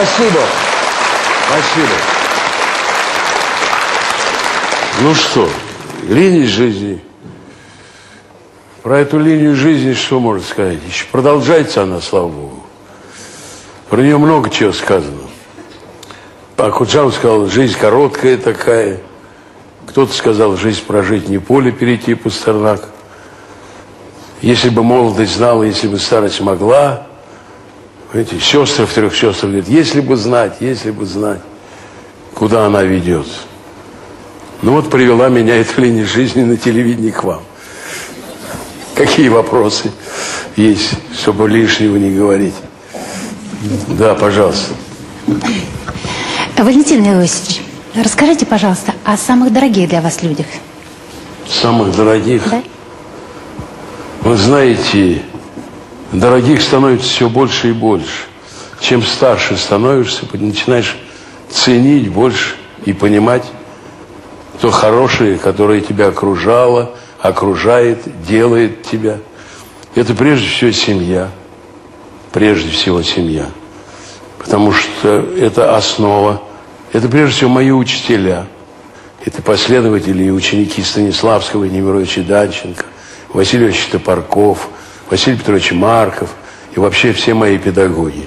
Спасибо. Спасибо. Ну что, линия жизни. Про эту линию жизни что можно сказать? Еще продолжается она, слава Богу. Про нее много чего сказано. Акуджава сказал, жизнь короткая такая. Кто-то сказал, жизнь прожить не поле перейти, Пастернак. Если бы молодость знала, если бы старость могла. Эти сестры в трех сестрах говорят, если бы знать, куда она ведет. Ну вот привела меня эта линия жизни на телевидении к вам. Какие вопросы есть, чтобы лишнего не говорить? Да, пожалуйста. Валентин Иосифович, расскажите, пожалуйста, о самых дорогих для вас людях. Самых дорогих? Да. Вы знаете, дорогих становится все больше и больше. Чем старше становишься, начинаешь ценить больше и понимать то хорошее, которое тебя окружало, окружает, делает тебя. Это прежде всего семья. Прежде всего семья. Потому что это основа. Это прежде всего мои учителя. Это последователи и ученики Станиславского и Немировича Данченко, Василий Ильич Топорков, Василий Петрович Марков и вообще все мои педагоги.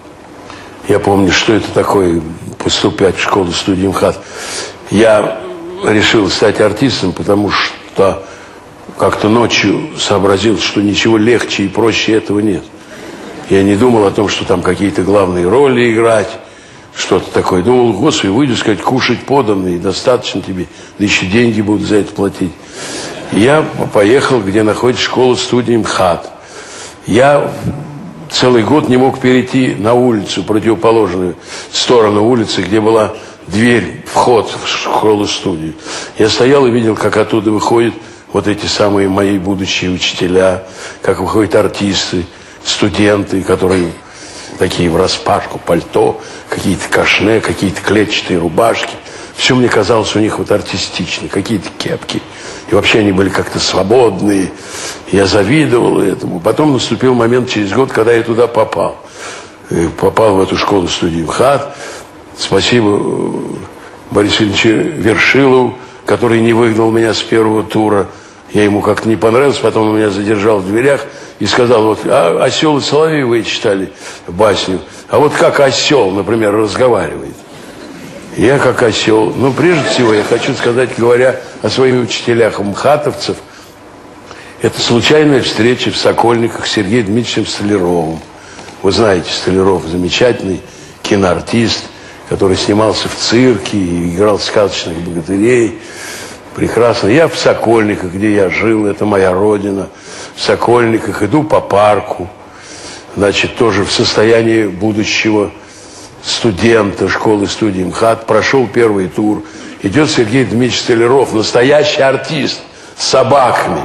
Я помню, что это такое поступать в школу-студию МХАТ. Я решил стать артистом, потому что как-то ночью сообразил, что ничего легче и проще этого нет. Я не думал о том, что там какие-то главные роли играть, что-то такое. Думал, господи, выйду, сказать, кушать подано, и достаточно тебе, да еще деньги будут за это платить. Я поехал, где находится школа-студия МХАТ. Я целый год не мог перейти на улицу, противоположную сторону улицы, где была дверь, вход в школу-студию. Я стоял и видел, как оттуда выходят вот эти самые мои будущие учителя, как выходят артисты, студенты, которые такие враспашку, пальто, какие-то кашне, какие-то клетчатые рубашки. Все мне казалось у них вот артистично, какие-то кепки. И вообще они были как-то свободные. Я завидовал этому. Потом наступил момент через год, когда я туда попал. И попал в эту школу-студию МХАТ. Спасибо Борису Ильичу Вершилову, который не выгнал меня с первого тура. Я ему как-то не понравился, потом он меня задержал в дверях и сказал, вот, «Осел и соловей» вы читали басню, а вот как осел, например, разговаривает. Я как осел. Но прежде всего я хочу сказать, говоря о своих учителях МХАТовцев, это случайная встреча в Сокольниках с Сергеем Дмитриевичем Столяровым. Вы знаете, Столяров замечательный киноартист, который снимался в цирке и играл сказочных богатырей. Прекрасно. Я в Сокольниках, где я жил, это моя родина. В Сокольниках иду по парку, значит, тоже в состоянии будущего студента школы-студии МХАТ. Прошел первый тур. Идет Сергей Дмитриевич Столяров, настоящий артист, с собаками.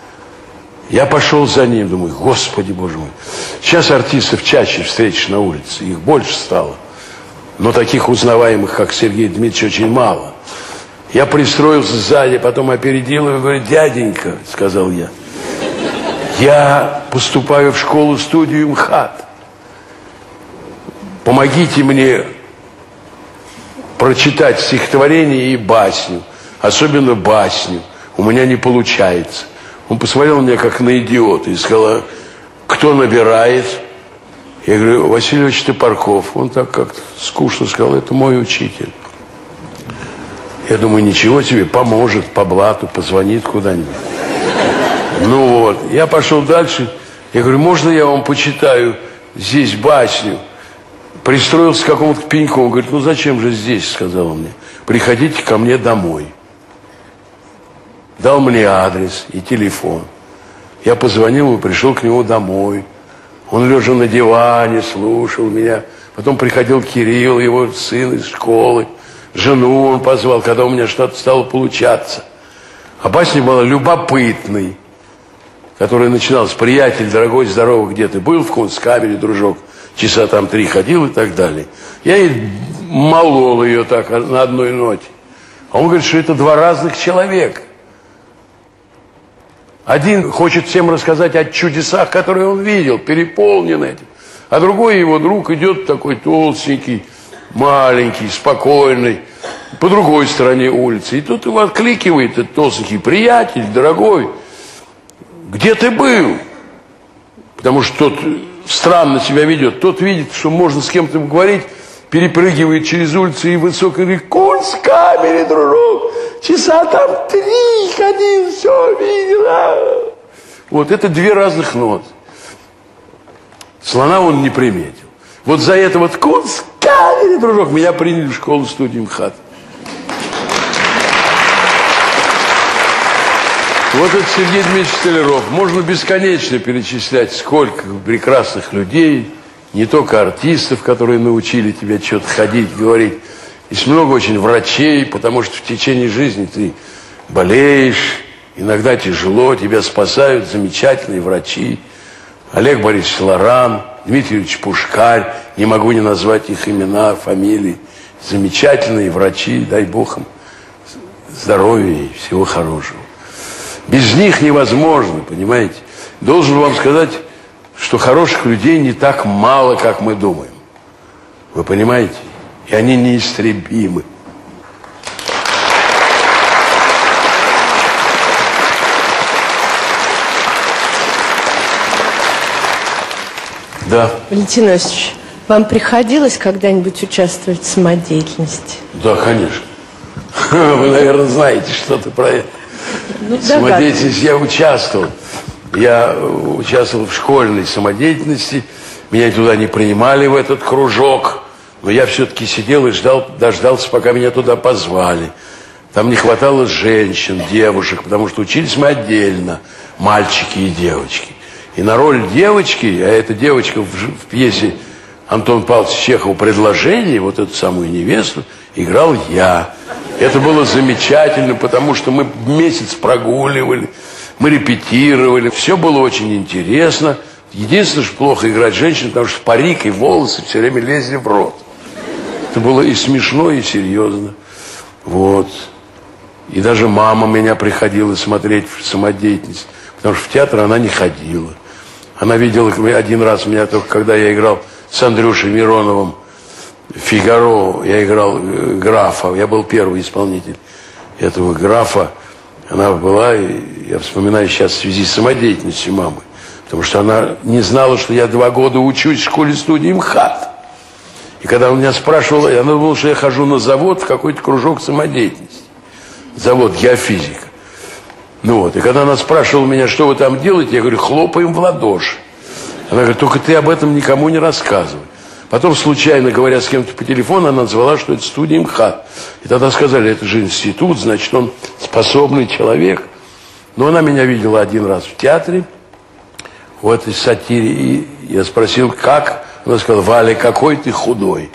Я пошел за ним, думаю, господи, боже мой. Сейчас артистов чаще встретишь на улице, их больше стало. Но таких узнаваемых, как Сергей Дмитриевич, очень мало. Я пристроился сзади, потом опередил его и говорю, дяденька, сказал я поступаю в школу-студию МХАТ. Помогите мне прочитать стихотворение и басню, особенно басню. У меня не получается. Он посмотрел на меня как на идиота и сказал, кто набирает? Я говорю, Василий Ильич Топорков. Он так как-то скучно сказал, это мой учитель. Я думаю, ничего себе, поможет по блату, позвонит куда-нибудь. Ну вот, я пошел дальше. Я говорю, можно я вам почитаю здесь басню? Пристроился к какому-то пеньку. Он говорит, ну зачем же здесь, сказал он мне. Приходите ко мне домой. Дал мне адрес и телефон. Я позвонил ему, пришел к нему домой. Он лежа на диване, слушал меня. Потом приходил Кирилл, его сын из школы. Жену он позвал, когда у меня что-то стало получаться. А басня была любопытной, которая начиналась, приятель, дорогой, здоровый, где ты был в Кунсткамере, дружок, часа там 3 ходил и так далее. Я и молол ее так на одной ноте. А он говорит, что это 2 разных человека. Один хочет всем рассказать о чудесах, которые он видел, переполнен этим. А другой его друг идет такой толстенький, маленький, спокойный, по другой стороне улицы. И тут его откликивает этот толстенький: приятель, дорогой, где ты был? Потому что тот странно себя ведет. Тот видит, что можно с кем-то говорить, перепрыгивает через улицу и высоко говорит: Кунсткамере, дружок, часа там 3 ходил, все видел. Вот это 2 разных ноты. Слона он не приметил. Вот за это вот Кунсткамере, дружок, меня приняли в школу-студию МХАТ. Вот это Сергей Дмитриевич Столяров. Можно бесконечно перечислять, сколько прекрасных людей, не только артистов, которые научили тебя что-то ходить, говорить. Есть много очень врачей, потому что в течение жизни ты болеешь, иногда тяжело, тебя спасают замечательные врачи. Олег Борисович Лоран, Дмитрий Ильич Пушкарь, не могу не назвать их имена, фамилии. Замечательные врачи, дай Бог им здоровья и всего хорошего. Без них невозможно, понимаете? Должен вам сказать, что хороших людей не так мало, как мы думаем. Вы понимаете? И они неистребимы. Да. Валентин Иосифович, вам приходилось когда-нибудь участвовать в самодеятельности? Да, конечно. Вы, наверное, знаете что-то про это. Ну, Самодеятельность я участвовал. Я участвовал в школьной самодеятельности. Меня туда не принимали, в этот кружок. Но я все-таки сидел и дождался, пока меня туда позвали. Там не хватало женщин, девушек, потому что учились мы отдельно, мальчики и девочки. И на роль девочки, а эта девочка в пьесе Антона Павловича Чехова «Предложение», вот эту самую невесту, играл я. Это было замечательно, потому что мы месяц прогуливали, мы репетировали. Все было очень интересно. Единственное, что плохо играть женщин, потому что парик и волосы все время лезли в рот. Это было и смешно, и серьезно. Вот. И даже мама меня приходила смотреть в самодеятельность, потому что в театр она не ходила. Она видела один раз меня только, когда я играл с Андрюшей Мироновым «Фигаро», я играл графа, я был первый исполнитель этого графа. Она была, и я вспоминаю сейчас в связи с самодеятельностью мамы, потому что она не знала, что я 2 года учусь в школе-студии МХАТ. И когда он меня спрашивал, она думала, что я хожу на завод в какой-то кружок самодеятельности. Завод геофизика. Ну вот, и когда она спрашивала меня, что вы там делаете, я говорю: хлопаем в ладоши. Она говорит: только ты об этом никому не рассказывай. Потом, случайно говоря с кем-то по телефону, она назвала, что это студия МХАТ. И тогда сказали: это же институт, значит, он способный человек. Но она меня видела один раз в театре, в этой сатире, и я спросил, как? Она сказала: Валя, какой ты худой.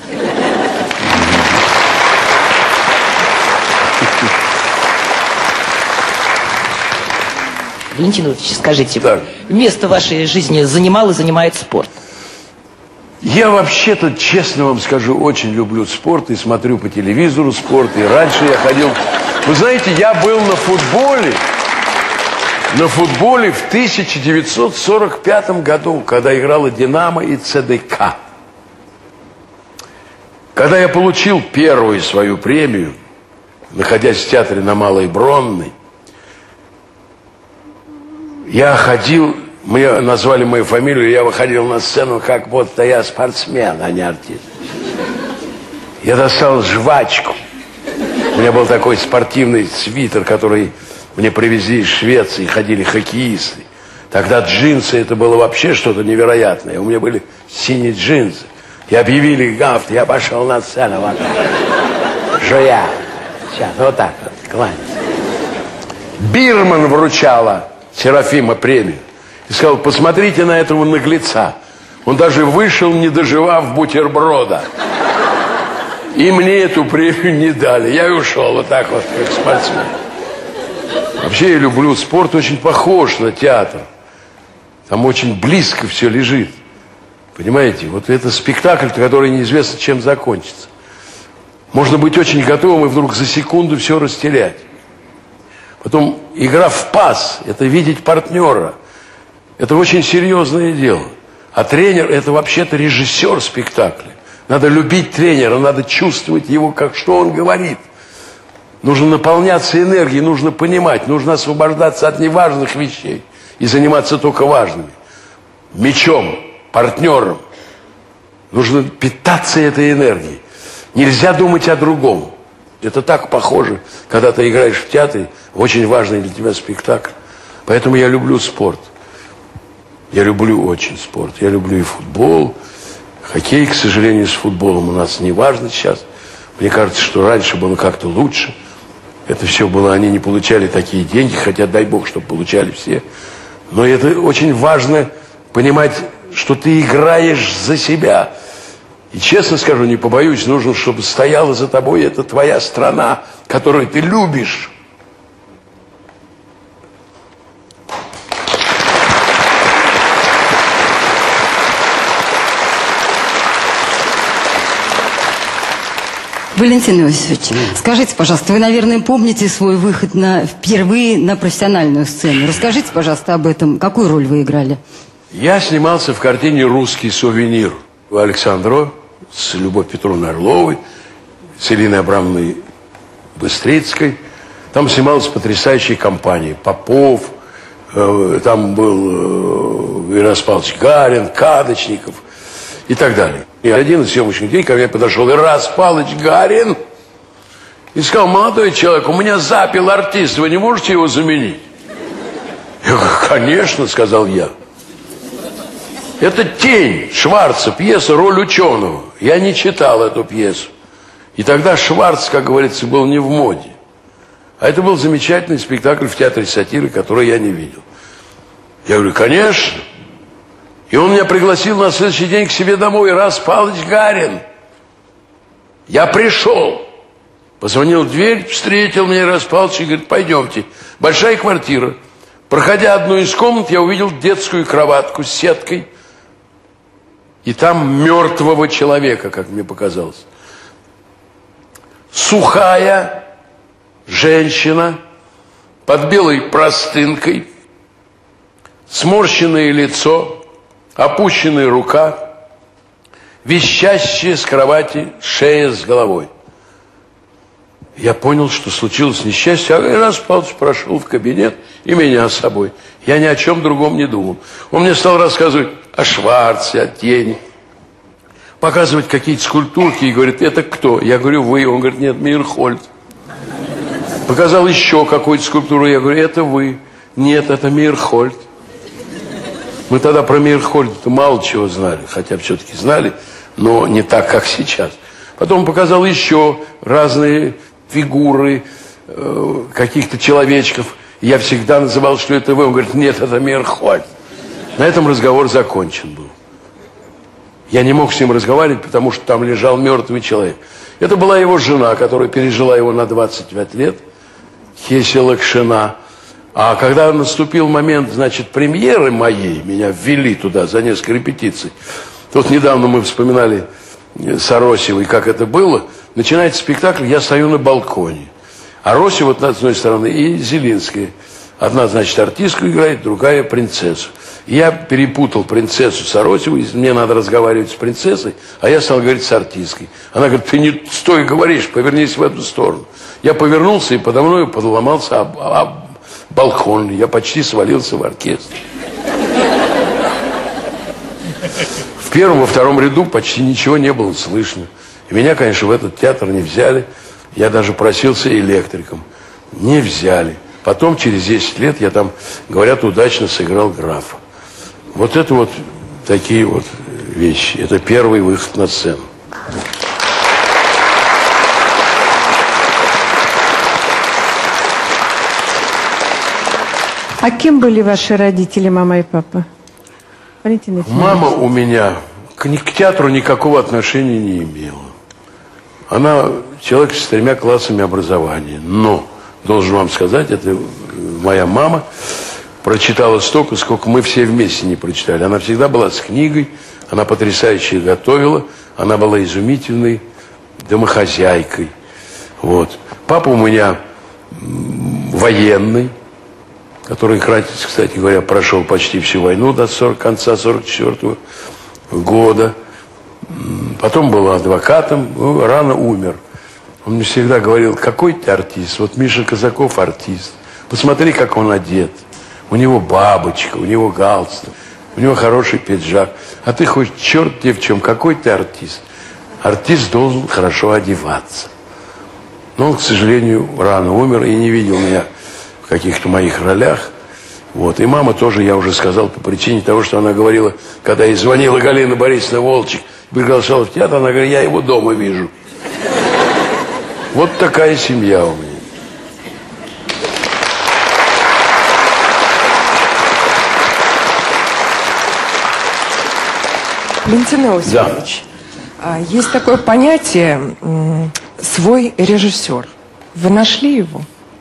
Валентин Ильич, скажите, так, место в вашей жизни занимал и занимает спорт? Я вообще-то, честно вам скажу, очень люблю спорт и смотрю по телевизору спорт. И раньше я ходил... Вы знаете, я был на футболе в 1945 году, когда играла «Динамо» и ЦДК. Когда я получил первую свою премию, находясь в театре на Малой Бронной, я ходил, мне назвали мою фамилию, я выходил на сцену, как будто я спортсмен, а не артист. Я достал жвачку. У меня был такой спортивный свитер, который мне привезли из Швеции, ходили хоккеисты. Тогда джинсы, это было вообще что-то невероятное. У меня были синие джинсы. И объявили гафт, я пошел на сцену вот так. Жуя. Сейчас, вот так вот, кланяться. Бирман вручала Серафима премию. И сказал: посмотрите на этого наглеца. Он даже вышел, не доживав бутерброда. И мне эту премию не дали. Я и ушел вот так вот, как спортсмен. Вообще я люблю спорт, очень похож на театр. Там очень близко все лежит. Понимаете? Вот это спектакль, который неизвестно, чем закончится. Можно быть очень готовым и вдруг за секунду все растерять. Потом игра в пас, это видеть партнера. Это очень серьезное дело. А тренер – это вообще-то режиссер спектакля. Надо любить тренера, надо чувствовать его, как что он говорит. Нужно наполняться энергией, нужно понимать, нужно освобождаться от неважных вещей и заниматься только важными. Мячом, партнером. Нужно питаться этой энергией. Нельзя думать о другом. Это так похоже, когда ты играешь в театре, в очень важный для тебя спектакль. Поэтому я люблю спорт. Я люблю очень спорт. Я люблю и футбол. Хоккей, к сожалению, с футболом у нас не важно сейчас. Мне кажется, что раньше было как-то лучше. Это все было, они не получали такие деньги, хотя дай бог, чтобы получали все. Но это очень важно понимать, что ты играешь за себя. И честно скажу, не побоюсь, нужно, чтобы стояла за тобой эта твоя страна, которую ты любишь. Валентин Иосифович, скажите, пожалуйста, вы, наверное, помните свой выход впервые на профессиональную сцену. Расскажите, пожалуйста, об этом. Какую роль вы играли? Я снимался в картине «Русский сувенир» у Александро с Любовью Петровной Орловой, с Ириной Абрамовной Быстрицкой. Там снималась потрясающая компания. Попов, там был Ярослав Павлович Гарин, Кадочников и так далее. И один из съемочных дней ко мне подошел Ярослав Павлович Гарин и сказал: молодой человек, у меня запил артист, вы не можете его заменить? Я говорю: конечно, сказал я. Это «Тень» Шварца, пьеса «Роль ученого». Я не читал эту пьесу. И тогда Шварц, как говорится, был не в моде. А это был замечательный спектакль в театре сатиры, который я не видел. Я говорю: конечно. И он меня пригласил на следующий день к себе домой. Ярослав Павлович Гарин. Я пришел. Позвонил в дверь, встретил меня Ярослав Павлович и говорит: пойдемте. Большая квартира. Проходя одну из комнат, я увидел детскую кроватку с сеткой. И там мертвого человека, как мне показалось. Сухая женщина под белой простынкой, сморщенное лицо, опущенная рука, висящая с кровати шея с головой. Я понял, что случилось несчастье, а Ярослав Павлович прошел в кабинет и меня с собой. Я ни о чем другом не думал. Он мне стал рассказывать о Шварце, о Тени, показывать какие-то скульптурки и говорит: это кто? Я говорю: вы. Он говорит: нет, Мейерхольд. Показал еще какую-то скульптуру, я говорю: это вы. Нет, это Мейерхольд. Мы тогда про Мейерхольда мало чего знали, хотя все-таки знали, но не так, как сейчас. Потом показал еще разные фигуры, каких-то человечков. Я всегда называл, что это вы. Он говорит: нет, это Мейерхольд. На этом разговор закончен был. Я не мог с ним разговаривать, потому что там лежал мертвый человек. Это была его жена, которая пережила его на 25 лет, Хеся Лакшина. А когда наступил момент, значит, премьеры моей, меня ввели туда за несколько репетиций. Тут недавно мы вспоминали с Аросевой, как это было. Начинается спектакль, я стою на балконе. А Аросева вот с одной стороны и Зелинская. Одна, значит, артистку играет, другая принцессу. Я перепутал принцессу с Аросевой, мне надо разговаривать с принцессой, а я стал говорить с артисткой. Она говорит: ты не стой говоришь, повернись в эту сторону. Я повернулся, и подо мной подломался об балкон. Я почти свалился в оркестр. В первом, во втором ряду почти ничего не было слышно. И меня, конечно, в этот театр не взяли. Я даже просился электриком. Не взяли. Потом, через 10 лет, я там, говорят, удачно сыграл графа. Вот это вот такие вот вещи. Это первый выход на сцену. А кем были ваши родители, мама и папа? Валентин Ефимович. Мама у меня к театру никакого отношения не имела. Она человек с 3 классами образования. Но, должен вам сказать, это моя мама прочитала столько, сколько мы все вместе не прочитали. Она всегда была с книгой, она потрясающе готовила, она была изумительной домохозяйкой. Вот. Папа у меня военный, который, кстати говоря, прошел почти всю войну до конца 1944 года. Потом был адвокатом, рано умер. Он мне всегда говорил: какой ты артист. Вот Миша Казаков артист. Посмотри, как он одет. У него бабочка, у него галстук, у него хороший пиджак. А ты хоть черт тебе в чем, какой ты артист. Артист должен хорошо одеваться. Но он, к сожалению, рано умер и не видел меня в каких-то моих ролях. Вот. И мама тоже, я уже сказал, по причине того, что она говорила, когда ей звонила Галина Борисовна Волчек, приглашала в театр, она говорит: я его дома вижу. Вот такая семья у меня. Валентин Иосифович, есть такое понятие «свой режиссер». Вы нашли его?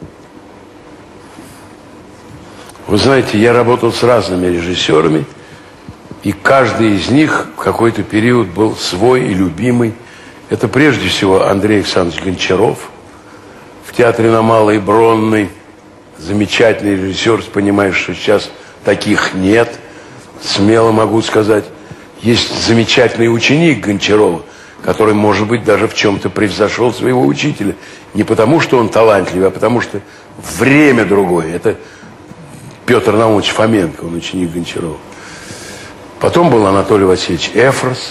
Вы знаете, я работал с разными режиссерами, и каждый из них в какой-то период был свой и любимый. Это прежде всего Андрей Александрович Гончаров. В театре на Малой Бронной замечательный режиссер, понимаешь, что сейчас таких нет. Смело могу сказать. Есть замечательный ученик Гончарова, который, может быть, даже в чем-то превзошел своего учителя. Не потому, что он талантливый, а потому, что время другое. Это Петр Наумович Фоменко, он ученик Гончарова. Потом был Анатолий Васильевич Эфрос,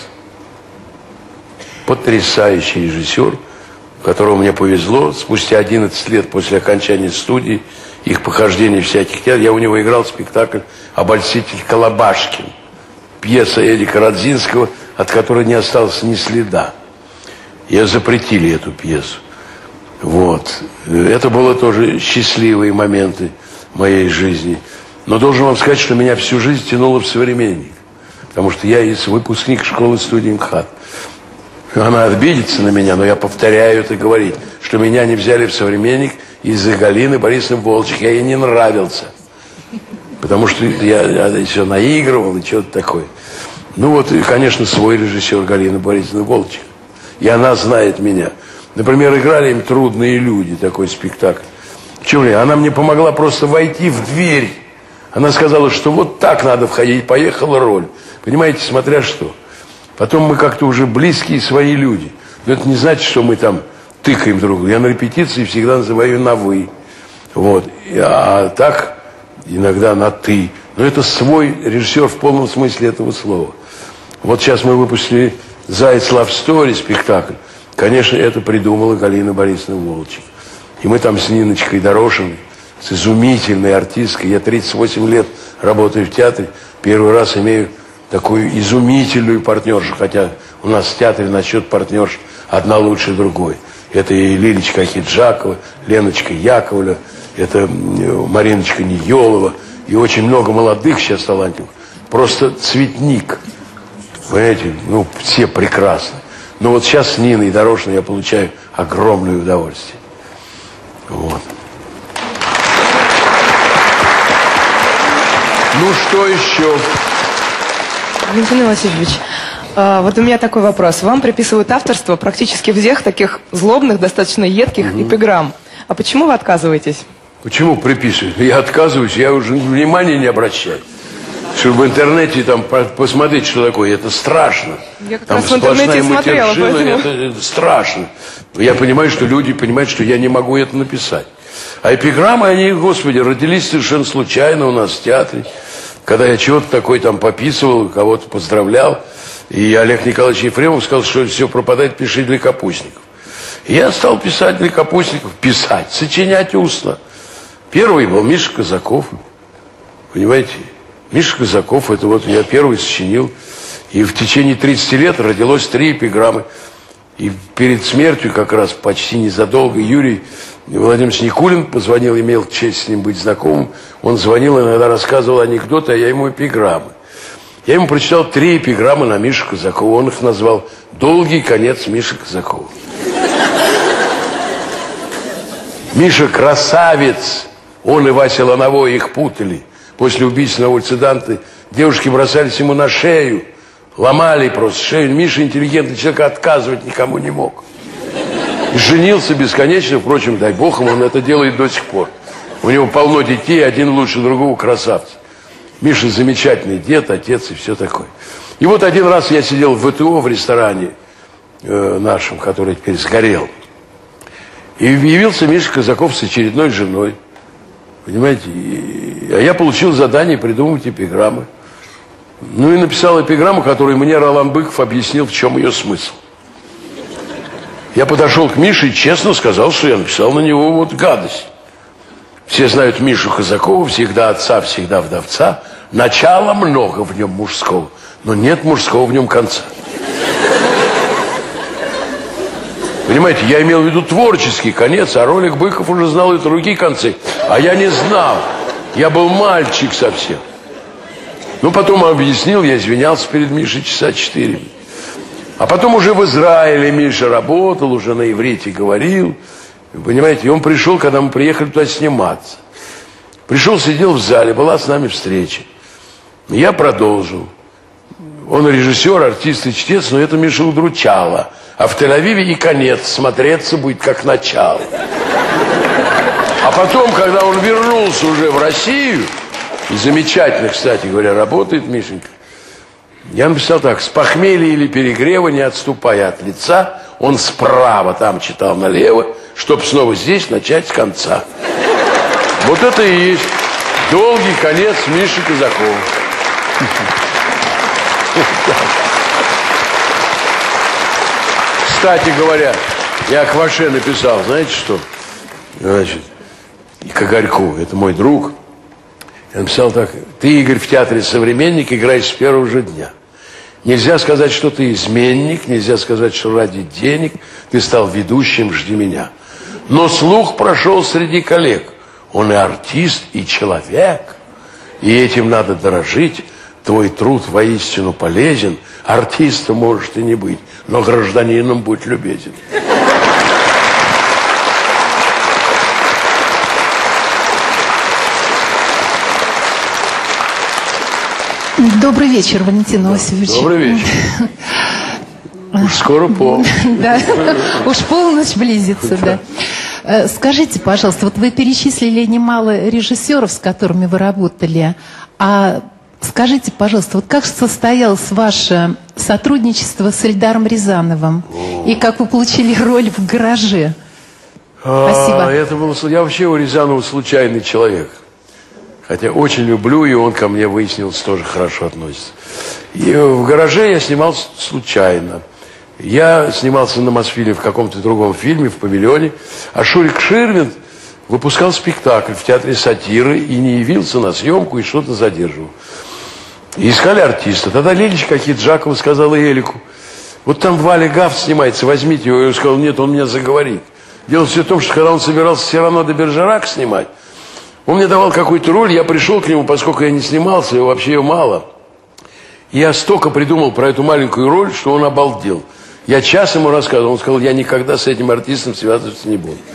потрясающий режиссер, которому мне повезло. Спустя 11 лет после окончания студии, их похождений всяких театров, я у него играл спектакль «Обольститель Колобашкин». Пьеса Эдика Радзинского, от которой не осталось ни следа. Ее запретили, эту пьесу. Вот. Это было тоже счастливые моменты моей жизни. Но должен вам сказать, что меня всю жизнь тянуло в «Современник». Потому что я выпускник школы-студии МХАТ. Она обидится на меня, но я повторяю это говорить, что меня не взяли в «Современник» из-за Галины Борисовны Волчек. Я ей не нравился. Потому что я еще наигрывал и что-то такое. Ну вот, и, конечно, свой режиссер Галина Борисовна Волчек. И она знает меня. Например, играли им «Трудные люди», такой спектакль. Она мне помогла просто войти в дверь. Она сказала, что вот так надо входить, поехала роль. Понимаете, смотря что. Потом мы как-то уже близкие свои люди. Но это не значит, что мы там тыкаем друг друга. Я на репетиции всегда называю ее на «вы». Вот. А так иногда на «ты». Но это свой режиссер в полном смысле этого слова. Вот сейчас мы выпустили «Заяц Love Story» спектакль. Конечно, это придумала Галина Борисовна Волчек. И мы там с Ниночкой Дорошиной, с изумительной артисткой. Я 38 лет работаю в театре. Первый раз имею такую изумительную партнершу. Хотя у нас в театре насчет партнерш одна лучше другой. Это и Лилечка Ахиджакова, Леночка Яковлева, это Мариночка Ниелова. И очень много молодых сейчас талантливых. Просто цветник. Понимаете, ну, все прекрасны. Но вот сейчас с Ниной Дорошиной я получаю огромное удовольствие. Вот. Ну, что еще? Валентин Иосифович, вот у меня такой вопрос. Вам приписывают авторство практически всех таких злобных, достаточно едких эпиграмм. А почему вы отказываетесь? Почему приписывают? Я отказываюсь, я уже внимания не обращаю. Чтобы в интернете там посмотреть, что такое, это страшно. Я как там раз в интернете смотрела, поэтому... это страшно. Я понимаю, что люди понимают, что я не могу это написать. А эпиграммы, они, господи, родились совершенно случайно у нас в театре. Когда я чего-то такое там пописывал, кого-то поздравлял, и Олег Николаевич Ефремов сказал, что все пропадает, пиши для капустников. И я стал писать для капустников, сочинять устно. Первый был Миша Казаков. Понимаете? Миша Казаков, это вот я первый сочинил. И в течение 30 лет родилось 3 эпиграммы. И перед смертью, как раз почти незадолго, Юрий Владимирович Никулин позвонил, имел честь с ним быть знакомым. Он звонил, иногда рассказывал анекдоты, а я ему эпиграммы. Я ему прочитал 3 эпиграммы на Мишу Казакова. Он их назвал «Долгий конец Миши Казакова». Миша красавец. Он и Вася Лановой их путали. После убийства на улице Данте девушки бросались ему на шею. Ломали просто шею. Миша интеллигентный человек, отказывать никому не мог. И женился бесконечно. Впрочем, дай бог ему, он это делает до сих пор. У него полно детей, один лучше другого, красавца. Миша замечательный дед, отец и все такое. И вот один раз я сидел в ВТО, в ресторане нашем, который теперь сгорел. И явился Миша Казаков с очередной женой. Понимаете? А я получил задание придумать эпиграммы. Ну и написал эпиграмму, которую мне Ролан Быков объяснил, в чем ее смысл. Я подошел к Мише и честно сказал, что я написал на него вот гадость. Все знают Мишу Казакова, всегда отца, всегда вдовца. Начала много в нем мужского, но нет мужского в нем конца. Понимаете, я имел в виду творческий конец, а Ролик Быков уже знал и другие концы. А я не знал. Я был мальчик совсем. Ну, потом объяснил, я извинялся перед Мишей часа 4. А потом уже в Израиле Миша работал, уже на иврите говорил. Понимаете, и он пришел, когда мы приехали туда сниматься. Пришел, сидел в зале, была с нами встреча. Я продолжил. Он режиссер, артист и чтец, но это Мишу удручало. А в Тель-Авиве и конец смотреться будет как начало. А потом, когда он вернулся уже в Россию, и замечательно, кстати говоря, работает Мишенька, я написал так: с похмелья или перегрева, не отступая от лица, он справа там читал налево, чтобы снова здесь начать с конца. Вот это и есть долгий конец Миши Казакова. Кстати говоря, я Кваше написал, знаете что? Значит, и Когорьку, это мой друг. Я написал так: ты, Игорь, в театре «Современник» играешь с первого же дня. Нельзя сказать, что ты изменник, нельзя сказать, что ради денег ты стал ведущим «Жди меня». Но слух прошел среди коллег. Он и артист, и человек. И этим надо дорожить. Твой труд воистину полезен. Артистом может и не быть, но гражданином будь любезен. Добрый вечер, Валентин Иосифович. Добрый вечер. Уж скоро полночь. Да, уж полночь близится, да. Скажите, пожалуйста, вот вы перечислили немало режиссеров, с которыми вы работали, а скажите, пожалуйста, вот как состоялось ваше сотрудничество с Эльдаром Рязановым? И как вы получили роль в «Гараже»? Спасибо. Я вообще у Рязанова случайный человек. Хотя очень люблю, и он ко мне, выяснилось, тоже хорошо относится. И в «Гараже» я снимался случайно. Я снимался на Мосфильме в каком-то другом фильме, в «Павильоне». А Шурик Ширвинд выпускал спектакль в театре «Сатиры» и не явился на съемку, и что-то задерживал. И искали артиста. Тогда Лилечка Ахиджакова сказала Элику: вот там Валя Гафт снимается, возьмите его. И он сказал: нет, он меня заговорит. Дело все в том, что когда он собирался «Сирано де Бержерак» снимать, он мне давал какую-то роль, я пришел к нему, поскольку я не снимался, и вообще ее мало. Я столько придумал про эту маленькую роль, что он обалдел. Я час ему рассказывал, он сказал: я никогда с этим артистом связываться не буду.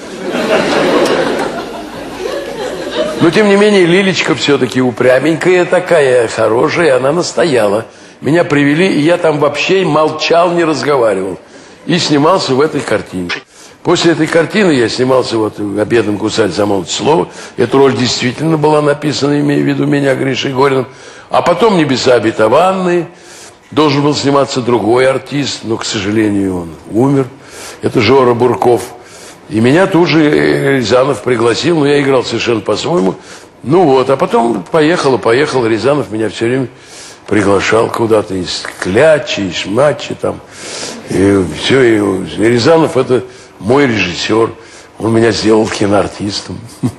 Но, тем не менее, Лилечка все-таки упряменькая такая, хорошая, она настояла. Меня привели, и я там вообще молчал, не разговаривал. И снимался в этой картине. После этой картины я снимался вот в «Бедном гусаре замолвить слово». Эта роль действительно была написана, имея в виду меня, Гришей Гориным. А потом «Небеса обетованные». Должен был сниматься другой артист, но, к сожалению, он умер. Это Жора Бурков. И меня тут же Рязанов пригласил, но я играл совершенно по-своему. Ну вот, а потом поехал. Рязанов меня все время приглашал куда-то из Клячи, из Шмачи там. И все, и Рязанов — это мой режиссер. Он меня сделал киноартистом.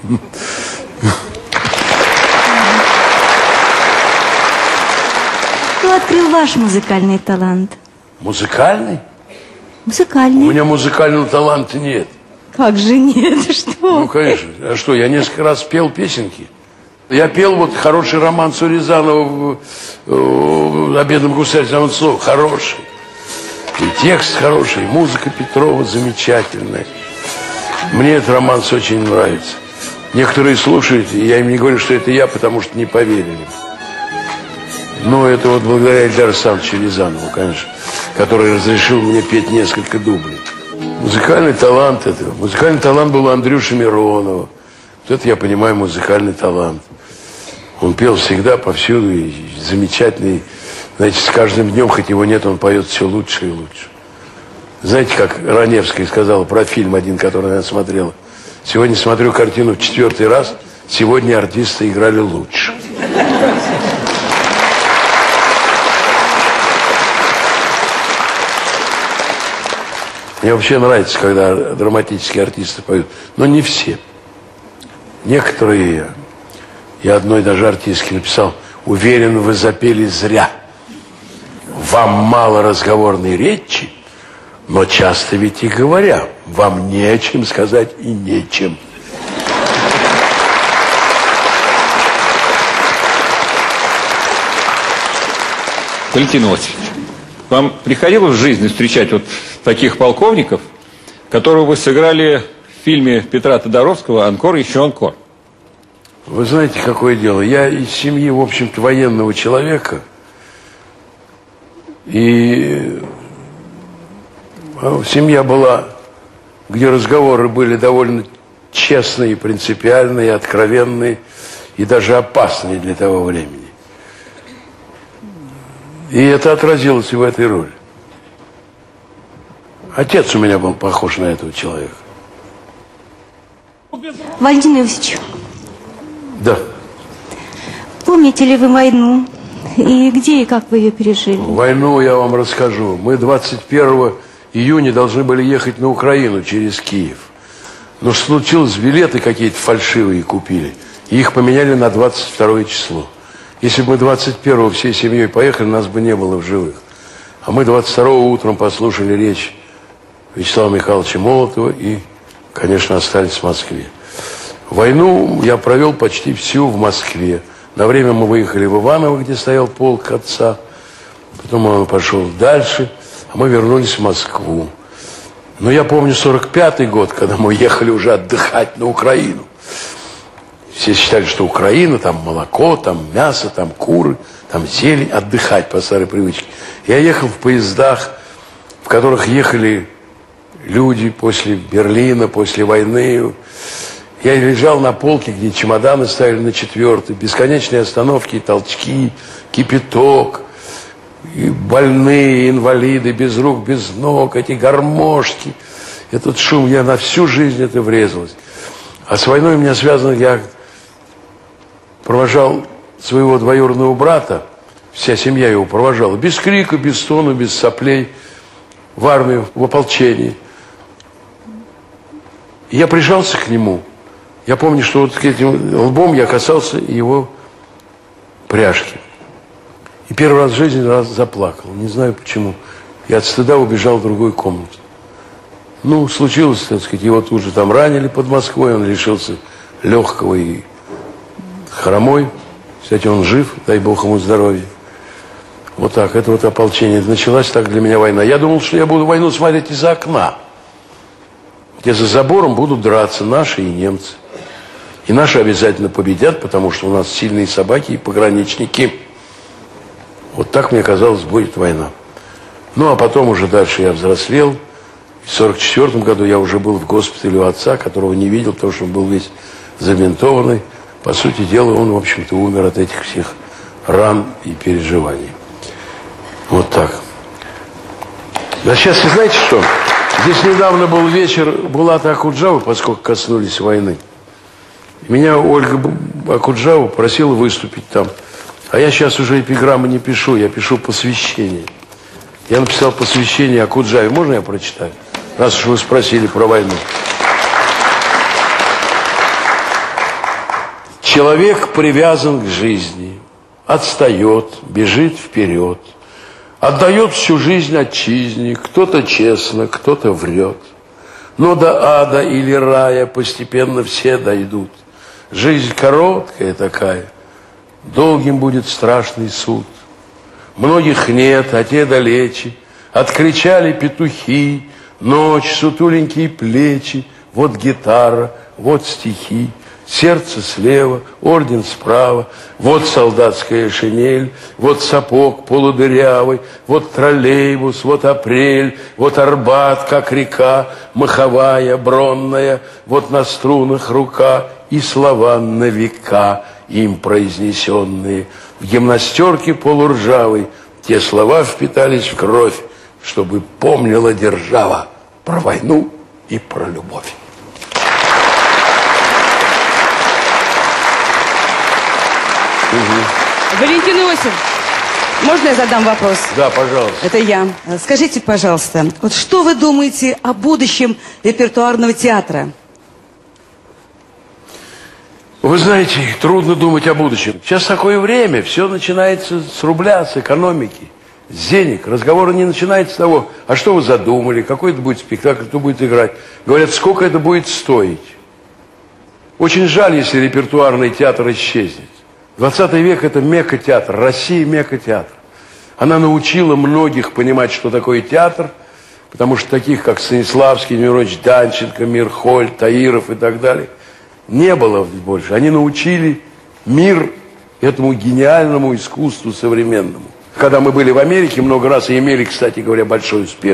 Кто открыл ваш музыкальный талант? Музыкальный? Музыкальный. У меня музыкального таланта нет. Как же нет? Что? Ну, конечно. А что, я несколько раз пел песенки. Я пел вот хороший романс у Рязанова «О бедном гусаре замолвить слово». Хороший. И текст хороший, и музыка Петрова замечательная. Мне этот романс очень нравится. Некоторые слушают, и я им не говорю, что это я, потому что не поверили. Но это вот благодаря Эльдару Александровичу Рязанову, конечно, который разрешил мне петь несколько дублей. Музыкальный талант был у Андрюши Миронова, Вот это я понимаю музыкальный талант. Он пел всегда, повсюду, и замечательный. Знаете, с каждым днем, хоть его нет, он поет все лучше и лучше. Знаете, как Раневская сказала про фильм один, который она смотрела? Сегодня смотрю картину в 4-й раз, сегодня артисты играли лучше. Мне вообще нравится, когда драматические артисты поют, но не все. Некоторые, я одной даже артистке написал: уверен, вы запели зря. Вам мало разговорной речи, но часто ведь и говоря, вам не о чем сказать и нечем. Валентин Иосифович, вам приходилось в жизни встречать вот таких полковников, которого вы сыграли в фильме Петра Тодоровского «Анкор, еще анкор»? Вы знаете, какое дело? Я из семьи, в общем-то, военного человека. И семья была, где разговоры были довольно честные, принципиальные, откровенные и даже опасные для того времени. И это отразилось и в этой роли. Отец у меня был похож на этого человека. Валентин Иосифович, Да. помните ли вы войну? И где и как вы ее пережили? Войну я вам расскажу. Мы 21 июня должны были ехать на Украину через Киев. Но случилось, билеты какие-то фальшивые купили. И их поменяли на 22 число. Если бы мы 21-го всей семьей поехали, нас бы не было в живых. А мы 22-го утром послушали речь Вячеслава Михайловича Молотова и, конечно, остались в Москве. Войну я провел почти всю в Москве. На время мы выехали в Иваново, где стоял полк отца. Потом он пошел дальше, а мы вернулись в Москву. Но я помню 45-й год, когда мы ехали уже отдыхать на Украину. Все считали, что Украина, там молоко, там мясо, там куры, там зелень, отдыхать по старой привычке. Я ехал в поездах, в которых ехали люди после Берлина, после войны. Я лежал на полке, где чемоданы ставили на 4-й, бесконечные остановки, толчки, кипяток, и больные, инвалиды, без рук, без ног, эти гармошки. Этот шум, я на всю жизнь это врезалось. А с войной у меня связано, я провожал своего двоюродного брата, вся семья его провожала, без крика, без стона, без соплей, в армию, в ополчении. И я прижался к нему. Я помню, что вот этим лбом я касался его пряжки. И первый раз в жизни заплакал. Не знаю почему. Я от стыда убежал в другую комнату. Ну, случилось, так сказать, его тут же там ранили под Москвой. Он лишился легкого и хромой. Кстати, он жив, дай Бог ему здоровья. Вот так, это вот ополчение. Началась так для меня война. Я думал, что я буду войну смотреть из-за окна. Где за забором будут драться наши и немцы. И наши обязательно победят, потому что у нас сильные собаки и пограничники. Вот так, мне казалось, будет война. Ну, а потом уже дальше я взрослел. В 1944 году я уже был в госпитале у отца, которого не видел, потому что он был весь забинтованный. По сути дела, он, в общем-то, умер от этих всех ран и переживаний. Вот так. А сейчас, вы знаете что? Здесь недавно был вечер Булата Акуджавы, поскольку коснулись войны. Меня Ольга Акуджава просила выступить там. А я сейчас уже эпиграммы не пишу, я пишу посвящение. Я написал посвящение Акуджаве. Можно я прочитаю? Раз уж вы спросили про войну. Человек привязан к жизни, отстает, бежит вперед, отдает всю жизнь отчизне, кто-то честно, кто-то врет. Но до ада или рая постепенно все дойдут. Жизнь короткая такая, долгим будет страшный суд. Многих нет, а те далече, откричали петухи, ночь, сутуленькие плечи, вот гитара, вот стихи. Сердце слева, орден справа, вот солдатская шинель, вот сапог полудырявый, вот троллейбус, вот апрель, вот Арбат, как река, маховая, бронная, вот на струнах рука и слова на века им произнесенные. В гимнастерке полуржавой те слова впитались в кровь, чтобы помнила держава про войну и про любовь. Валентин Иосифович, можно я задам вопрос? Да, пожалуйста. Это я. Скажите, пожалуйста, вот что вы думаете о будущем репертуарного театра? Вы знаете, трудно думать о будущем. Сейчас такое время, все начинается с рубля, с экономики, с денег. Разговор не начинается с того, а что вы задумали, какой это будет спектакль, кто будет играть. Говорят, сколько это будет стоить. Очень жаль, если репертуарный театр исчезнет. 20 век – это мекка-театр, Россия – мекка-театр. Она научила многих понимать, что такое театр, потому что таких, как Станиславский, Немирович Данченко, Мирхоль, Таиров и так далее, не было больше. Они научили мир этому гениальному искусству современному. Когда мы были в Америке, много раз и имели, кстати говоря, большой успех.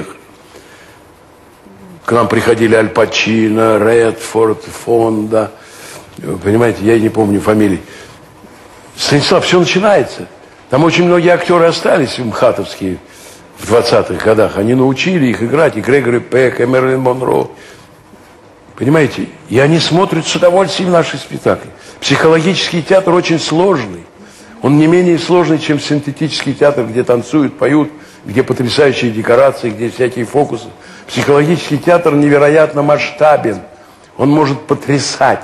К нам приходили Аль Пачино, Редфорд, Фонда. Понимаете, я не помню фамилий. Станислав, все начинается. Там очень многие актеры остались, мхатовские, в 20-х годах. Они научили их играть, и Грегори Пек, и Мерлин Монро. Понимаете? И они смотрят с удовольствием наши спектакли. Психологический театр очень сложный. Он не менее сложный, чем синтетический театр, где танцуют, поют, где потрясающие декорации, где всякие фокусы. Психологический театр невероятно масштабен. Он может потрясать.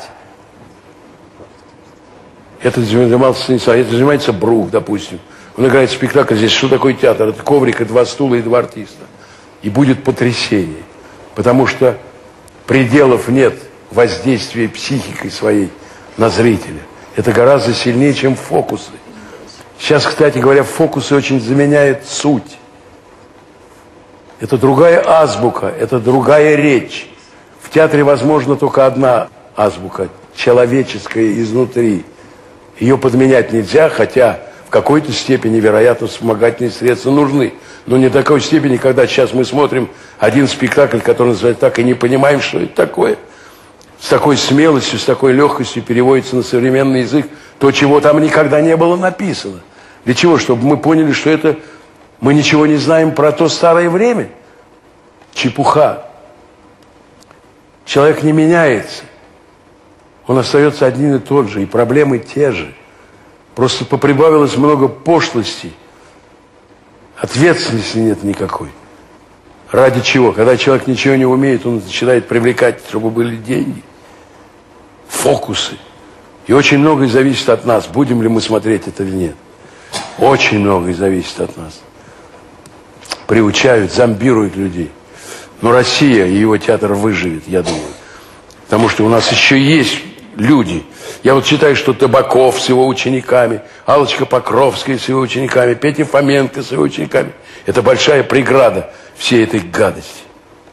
Это занимался Станислав, это занимается Брук, допустим. Он играет спектакль здесь. Что такое театр? Это коврик, и 2 стула, и 2 артиста. И будет потрясение. Потому что пределов нет воздействия психикой своей на зрителя. Это гораздо сильнее, чем фокусы. Сейчас, кстати говоря, фокусы очень заменяют суть. Это другая азбука, это другая речь. В театре возможно только одна азбука, человеческая изнутри. Ее подменять нельзя, хотя в какой-то степени, вероятно, вспомогательные средства нужны. Но не такой степени, когда сейчас мы смотрим один спектакль, который называется так, и не понимаем, что это такое. С такой смелостью, с такой легкостью переводится на современный язык то, чего там никогда не было написано. Для чего? Чтобы мы поняли, что это мы ничего не знаем про то старое время. Чепуха. Человек не меняется. Он остается один и тот же, и проблемы те же. Просто поприбавилось много пошлостей. Ответственности нет никакой. Ради чего? Когда человек ничего не умеет, он начинает привлекать, чтобы были деньги. Фокусы. И очень многое зависит от нас, будем ли мы смотреть это или нет. Очень многое зависит от нас. Приучают, зомбируют людей. Но Россия и его театр выживет, я думаю. Потому что у нас еще есть люди. Я вот считаю, что Табаков с его учениками, Аллочка Покровская с его учениками, Петя Фоменко с его учениками. Это большая преграда всей этой гадости.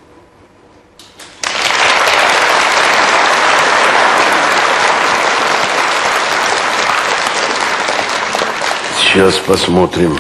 Сейчас посмотрим.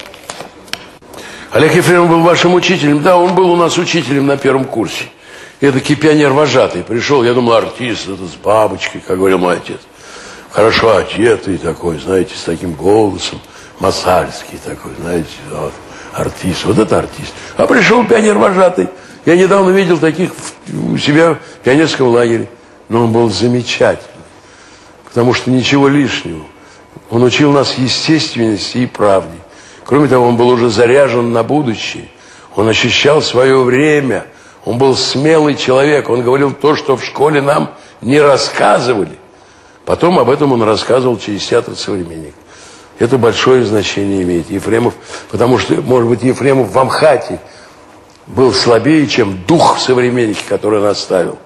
Олег Ефремов был вашим учителем? Да, он был у нас учителем на 1-м курсе. Эдакий пионер-вожатый. Пришел, я думал, артист, это с бабочкой, как говорил мой отец. Хорошо одетый такой, знаете, с таким голосом. Масальский такой, знаете, вот, артист. Вот это артист. А пришел пионер-вожатый. Я недавно видел таких у себя в пионерском лагере. Но он был замечательный. Потому что ничего лишнего. Он учил нас естественности и правде. Кроме того, он был уже заряжен на будущее. Он ощущал свое время. Он был смелый человек. Он говорил то, что в школе нам не рассказывали. Потом об этом он рассказывал через театр «Современник». Это большое значение имеет Ефремов. Потому что, может быть, Ефремов в Амхате был слабее, чем дух в «Современнике», который он оставил.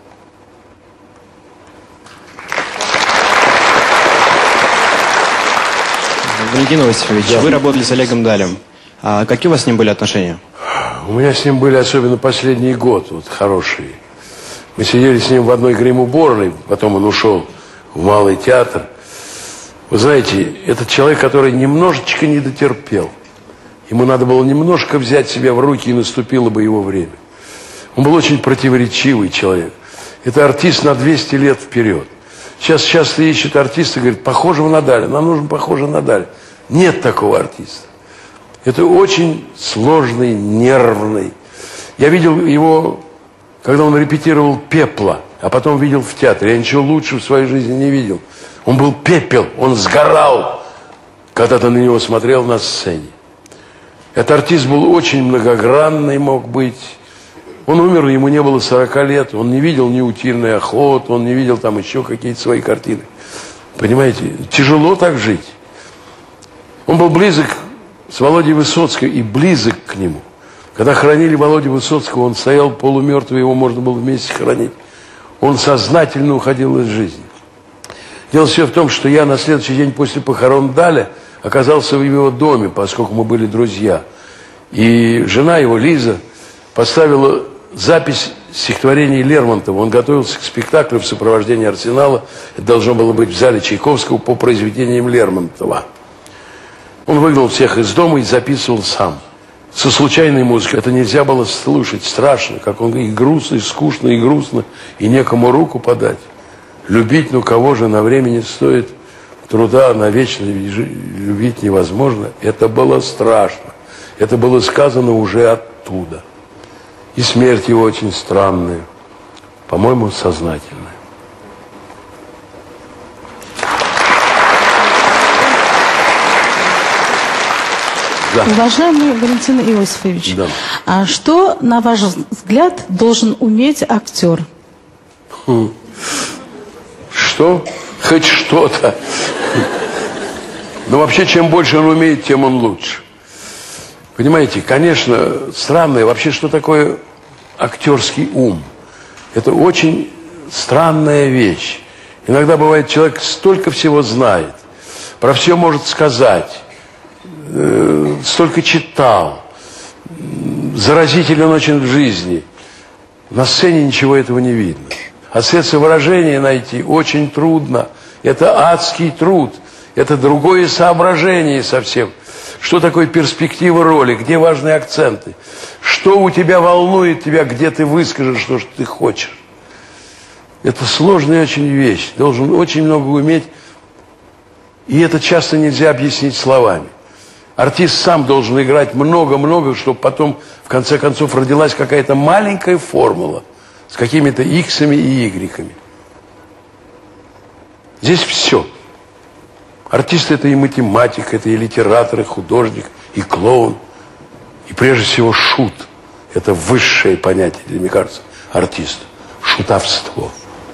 Валентин Иосифович, да. Вы работали с Олегом Далем. А какие у вас с ним были отношения? У меня с ним были особенно последний год вот, хорошие. Мы сидели с ним в одной гримуборной, потом он ушел в Малый театр. Вы знаете, этот человек, который немножечко не дотерпел. Ему надо было немножко взять себя в руки, и наступило бы его время. Он был очень противоречивый человек. Это артист на 200 лет вперед. Сейчас часто ищут артиста, говорят, похожего на Даля. Нам нужен похожий на Даля. Нет такого артиста. Это очень сложный, нервный. Я видел его, когда он репетировал «Пепла», а потом видел в театре. Я ничего лучше в своей жизни не видел. Он был пепел, он сгорал, когда ты на него смотрел на сцене. Этот артист был очень многогранный, мог быть. Он умер, ему не было 40 лет. Он не видел ни «Утиной охоты», он не видел там еще какие-то свои картины. Понимаете, тяжело так жить. Он был близок с Володей Высоцким и близок к нему. Когда хоронили Володю Высоцкого, он стоял полумертвый, его можно было вместе хоронить. Он сознательно уходил из жизни. Дело все в том, что я на следующий день после похорон Даля оказался в его доме, поскольку мы были друзья. И жена его, Лиза, поставила запись стихотворений Лермонтова. Он готовился к спектаклю в сопровождении Арсенала. Это должно было быть в зале Чайковского по произведениям Лермонтова. Он выгнал всех из дома и записывал сам. Со случайной музыкой. Это нельзя было слушать. Страшно. Как он и грустно, и скучно, и грустно. И некому руку подать. Любить, ну кого же на времени стоит труда, навечно любить невозможно. Это было страшно. Это было сказано уже оттуда. И смерть его очень странная. По-моему, сознательная. Да. Уважаемый Валентин Иосифович, да. А что, на ваш взгляд, должен уметь актер? Что? Хоть что-то. Но вообще, чем больше он умеет, тем он лучше. Понимаете, конечно, странное. Вообще, что такое актерский ум? Это очень странная вещь. Иногда бывает, человек столько всего знает, про все может сказать, столько читал, заразителен очень в жизни. На сцене ничего этого не видно. А средства выражения найти очень трудно. Это адский труд. Это другое соображение совсем. Что такое перспектива роли, где важные акценты. Что у тебя волнует тебя, где ты выскажешь, что ты хочешь. Это сложная очень вещь. Должен очень много уметь. И это часто нельзя объяснить словами. Артист сам должен играть много-много, чтобы потом, в конце концов, родилась какая-то маленькая формула с какими-то иксами и игреками. Здесь все. Артист – это и математик, это и литератор, и художник, и клоун. И прежде всего шут. Это высшее понятие, мне кажется, артист. Шутовство.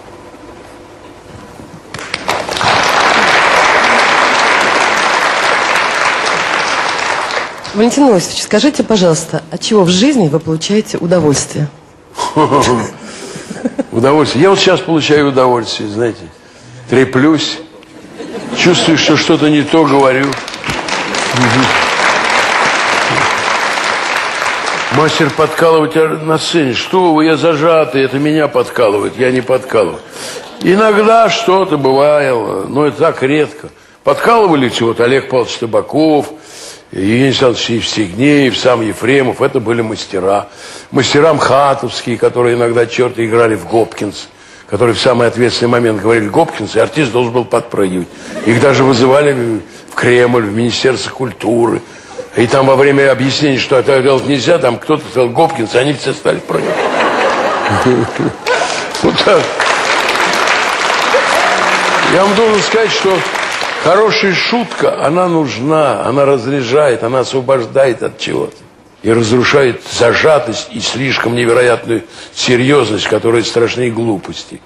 Валентин Иосифович, скажите, пожалуйста, от чего в жизни вы получаете удовольствие? Удовольствие. Я вот сейчас получаю удовольствие, знаете. Треплюсь. Чувствую, что что-то не то говорю. Мастер подкалывать на сцене. Что вы, я зажатый, это меня подкалывает, я не подкалываю. Иногда что-то бывало, но это так редко. Подкалывали чего-то Олег Павлович Табаков, Евгений Александрович Евстигнеев, сам Ефремов. Это были мастера. Мастера мхатовские, которые иногда черти играли в Гопкинс, которые в самый ответственный момент говорили Гопкинс, и артист должен был подпрыгивать. Их даже вызывали в Кремль, в Министерство культуры. И там во время объяснений, что это делать нельзя, там кто-то сказал Гопкинс, и они все стали прыгать. Вот так. Я вам должен сказать, что хорошая шутка, она нужна, она разряжает, она освобождает от чего-то. И разрушает зажатость и слишком невероятную серьезность, которая страшнее глупости.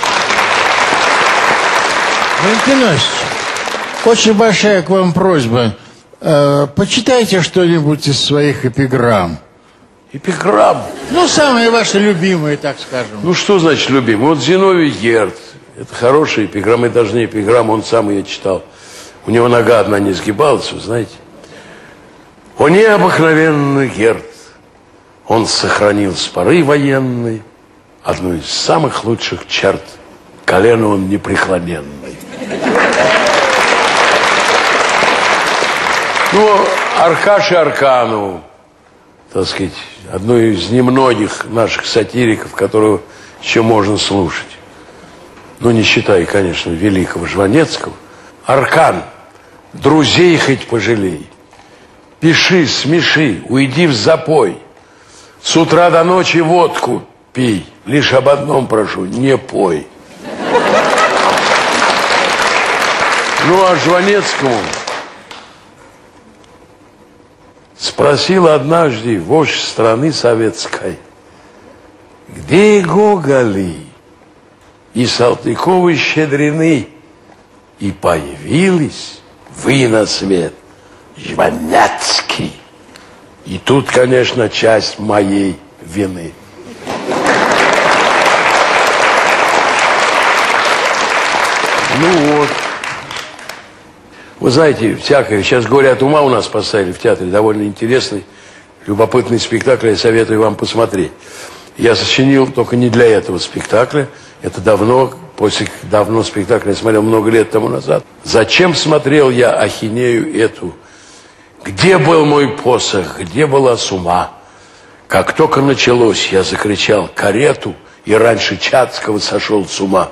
Валентин Иосифович, очень большая к вам просьба. Почитайте что-нибудь из своих эпиграмм. Эпиграмм? Ну, самые ваши любимые, так скажем. Ну, что значит любимый? Вот Зиновий Герд. Это хороший эпиграмм, и даже не эпиграмм, он сам ее читал. У него нога одна не сгибалась, вы знаете. О, необыкновенный Герд! Он сохранил с поры военной одну из самых лучших черт. Колено он непреклоненный. Ну, Аркаше Арканову, так сказать, одной из немногих наших сатириков, которого еще можно слушать. ну не считая, конечно, великого Жванецкого, Аркан, друзей хоть пожалей, пиши, смеши, уйди в запой, с утра до ночи водку пей, лишь об одном прошу, не пой. Ну, а Жванецкому спросил однажды вождь страны советской, где Гоголи и Салтыковы-Щедрины, и появились вы на свет, Жванецкий. И тут, конечно, часть моей вины. Ну вот. Вы знаете, всякое. Сейчас говорят, ума у нас поставили в театре. Довольно интересный, любопытный спектакль. Я советую вам посмотреть. Я сочинил только не для этого спектакля. Это давно, после давно спектакля я смотрел много лет тому назад. Зачем смотрел я ахинею эту? Где был мой посох, где была сума? Как только началось, я закричал карету, и раньше Чацкого сошел с ума.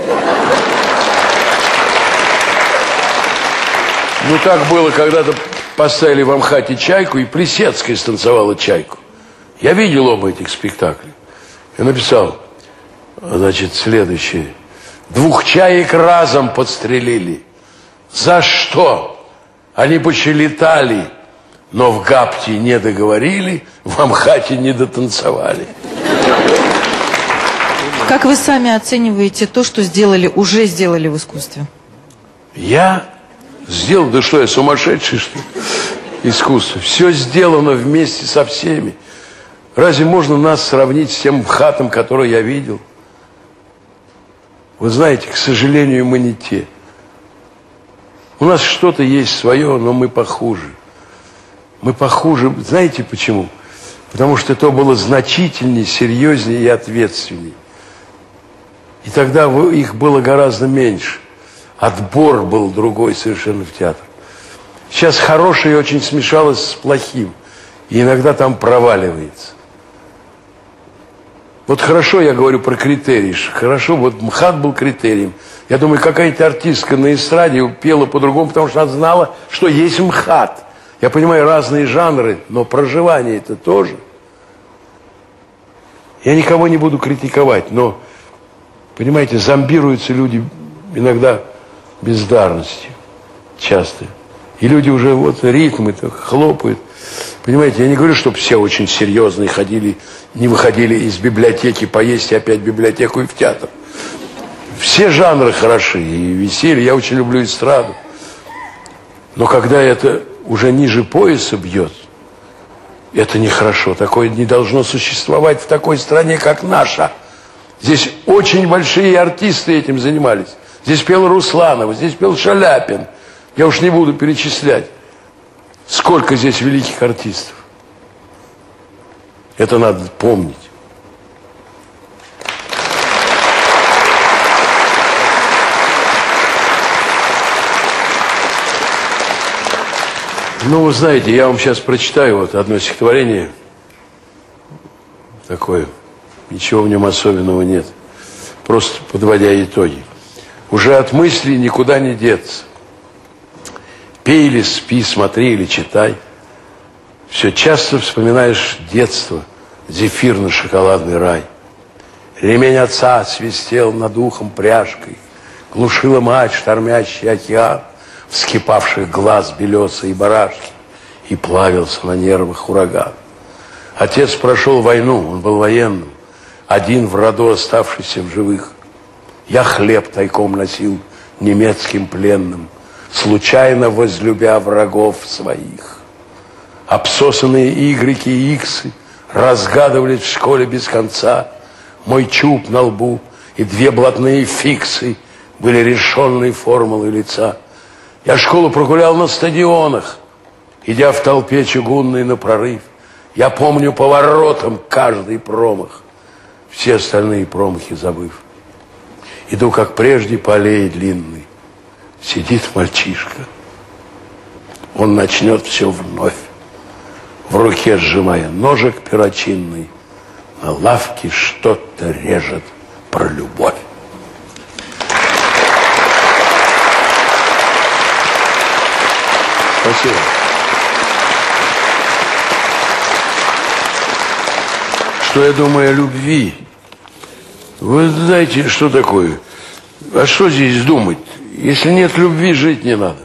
Ну, так было, когда-то поставили в Амхате «Чайку», и Плесецкая станцевала «Чайку». Я видел оба этих спектакля. Я написал, значит, следующее. 2 чаек разом подстрелили. За что? Они посчитали, но в Гапте не договорили, в Амхате не дотанцевали. Как вы сами оцениваете то, что уже сделали в искусстве? Я сделал, да что, я сумасшедший, что ли? Искусство. Все сделано вместе со всеми. Разве можно нас сравнить с тем МХАТом, который я видел? Вы знаете, к сожалению, мы не те. У нас что-то есть свое, но мы похуже. Мы похуже. Знаете почему? Потому что это было значительнее, серьезнее и ответственнее. И тогда их было гораздо меньше. Отбор был другой совершенно в театр. Сейчас хорошее очень смешалось с плохим. И иногда там проваливается. Вот хорошо я говорю про критерии. Хорошо, вот МХАТ был критерием. Я думаю, какая-то артистка на эстраде пела по-другому, потому что она знала, что есть МХАТ. Я понимаю, разные жанры, но проживание это тоже. Я никого не буду критиковать, но, понимаете, зомбируются люди иногда бездарностью, часто. И люди уже вот ритмы так хлопают. Понимаете, я не говорю, чтобы все очень серьезные ходили, не выходили из библиотеки поесть и опять в библиотеку и в театр. Все жанры хороши, и веселье, я очень люблю эстраду. Но когда это уже ниже пояса бьет, это нехорошо. Такое не должно существовать в такой стране, как наша. Здесь очень большие артисты этим занимались. Здесь пел Русланов, здесь пел Шаляпин. Я уж не буду перечислять, сколько здесь великих артистов. Это надо помнить. Ну, вы знаете, я вам сейчас прочитаю вот одно стихотворение. Такое. Ничего в нем особенного нет. Просто подводя итоги. Уже от мыслей никуда не деться. Пей или спи, смотри или читай. Все часто вспоминаешь детство, зефирно-шоколадный рай. Ремень отца свистел над ухом пряжкой, глушила мать штормящий океан, вскипавших глаз белесые барашки, и плавился на нервах ураган. Отец прошел войну, он был военным, один в роду оставшийся в живых. Я хлеб тайком носил немецким пленным, случайно возлюбя врагов своих. Обсосанные игреки и иксы разгадывали в школе без конца. Мой чуб на лбу и 2 блатные фиксы были решенной формулой лица. Я школу прогулял на стадионах, идя в толпе чугунной на прорыв. Я помню поворотом каждый промах, все остальные промахи забыв. Иду, как прежде, по аллее длинной. Сидит мальчишка. Он начнет все вновь. В руке сжимая ножик перочинный, на лавке что-то режет про любовь. Спасибо. Что я думаю о любви? Вы знаете, что такое? А что здесь думать? Если нет любви, жить не надо.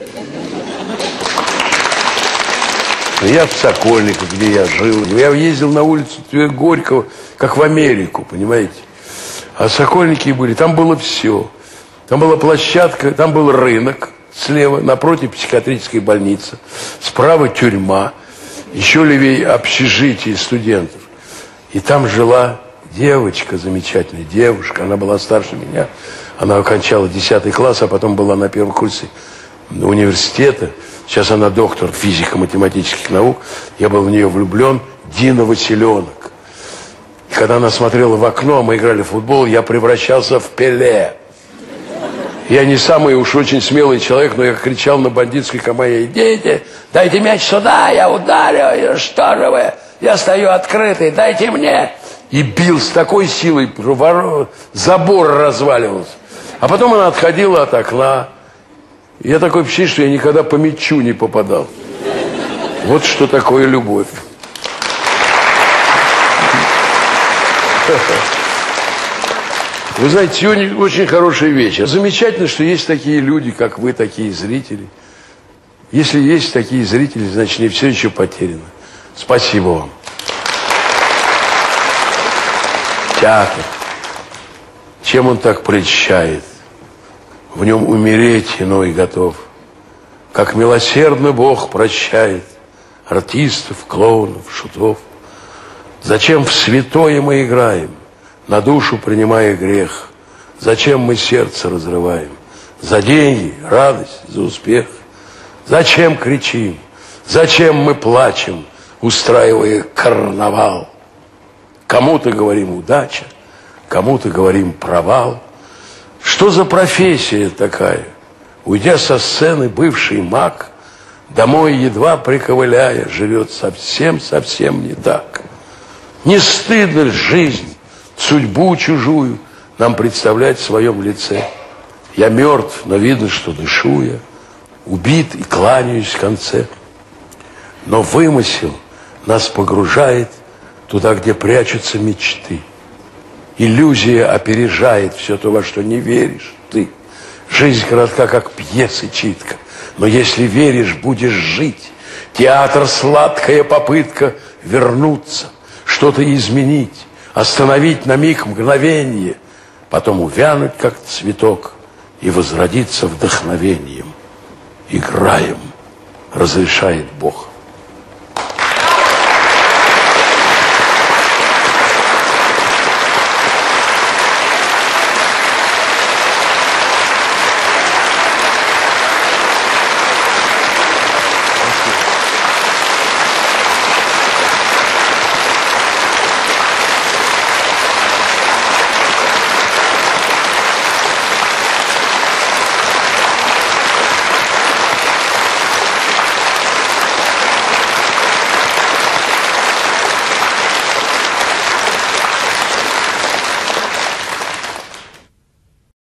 Я в Сокольниках, где я жил. Я ездил на улицу Горького, как в Америку, понимаете? А Сокольники были, там было все. Там была площадка, там был рынок слева, напротив психиатрической больницы. Справа тюрьма, еще левее общежитие студентов. И там жила девочка, замечательная девушка. Она была старше меня. Она окончала 10 класс, а потом была на первом курсе университета. Сейчас она доктор физико-математических наук. Я был в нее влюблен. Дина Василенок. И когда она смотрела в окно, мы играли в футбол, я превращался в Пеле. Я не самый уж очень смелый человек, но я кричал на бандитской команде: идите, дайте мяч сюда, я ударю, что же вы? Я стою открытый, дайте мне. И бил с такой силой, забор разваливался. А потом она отходила от окна. Я такое впечатление, что я никогда по мячу не попадал. Вот что такое любовь. Вы знаете, сегодня очень хороший вечер. Замечательно, что есть такие люди, как вы, такие зрители. Если есть такие зрители, значит, не все еще потеряно. Спасибо вам. Театр. Чем он так прельщает? В нем умереть иной готов. Как милосердно Бог прощает артистов, клоунов, шутов. Зачем в святое мы играем, на душу принимая грех? Зачем мы сердце разрываем? За деньги, радость, за успех. Зачем кричим? Зачем мы плачем, устраивая карнавал? Кому-то говорим удача, кому-то говорим провал. Что за профессия такая? Уйдя со сцены, бывший маг, домой едва приковыляя, живет совсем не так. Не стыдно ли жизнь, судьбу чужую нам представлять в своем лице? Я мертв, но видно, что дышу я, убит и кланяюсь в конце. Но вымысел нас погружает туда, где прячутся мечты. Иллюзия опережает все то, во что не веришь ты. Жизнь коротка, как пьеса читка, но если веришь, будешь жить. Театр — сладкая попытка вернуться, что-то изменить, остановить на миг мгновение, потом увянуть, как цветок, и возродиться вдохновением. Играем, разрешает Бог.